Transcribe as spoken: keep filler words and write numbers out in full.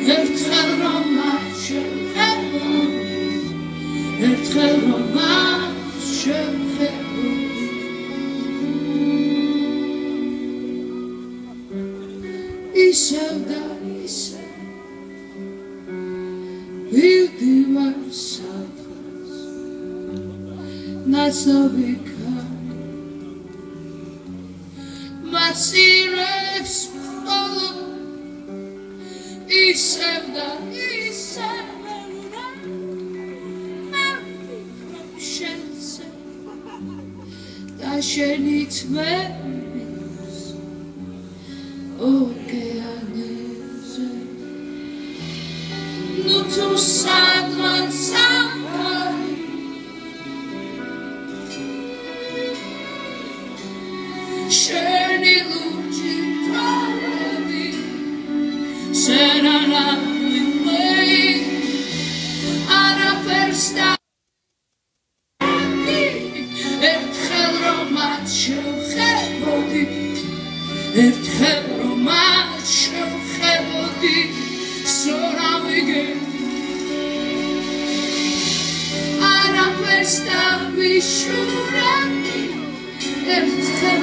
ერთხელ რომ შევხედო ერთხელ რომ შევხედო ისევ და ისევ ვივდივარ სადღაც ნაცნობი ქარი მაცილებს ხოლო ისევ და ისევ შენზე და შენი თმების ოკეანეზე ნუ თუ სადღაც სამყარო შენი ლურჯი თვალები შენ არავინ არაფერს ერთხელ რომ შევხედოდი ერთხელ რომ შევხედოდი სორავიგე არაფერს დავიშურები ერთხელ